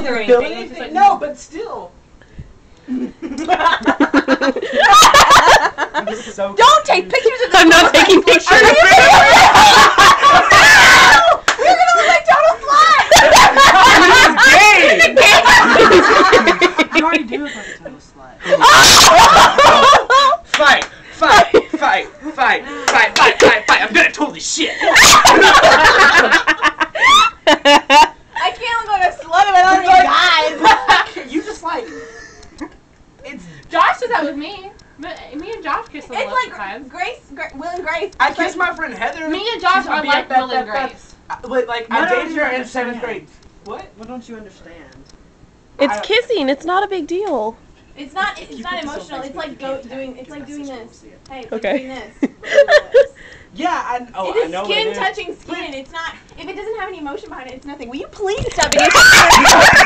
mouth or anything. It's just like, no, but still. So don't take pictures of this. I'm not taking pictures. We're gonna look like total sluts. You already do look like a total slut. Fight! I'm gonna totally shit. I can't look like a slut if I don't have guys. You just like. It's. Josh does that with me. Me and Josh kiss a lot It's like sometimes. Will and Grace. I kissed my friend Heather. Me and Josh are like Will and Grace. Like I dated her in 7th grade. What? What don't you understand? It's kissing. It's not a big deal. It's not emotional. It's like doing this. Hey, it's Okay. like doing this. Yeah, It I is know skin it is. touching skin. It's not. If it doesn't have any emotion behind it, it's nothing. Will you please stop being